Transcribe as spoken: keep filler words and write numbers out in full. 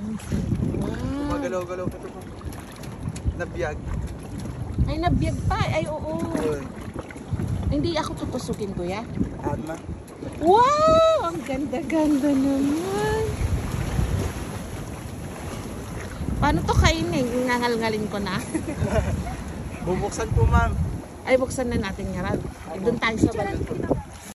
Wow. Gumagalaw-galaw pa ito. Nabiyag. Ay, nabiyag pa. Ay, oo. Uy. Hindi ako tutusukin, kuya. Adma. Wow! Ang ganda-ganda naman. Paano to kainin? Ngangal-ngalin ko na. Bubuksan po, ma'am. Ay, buksan na natin nga. Doon tayo sa balik.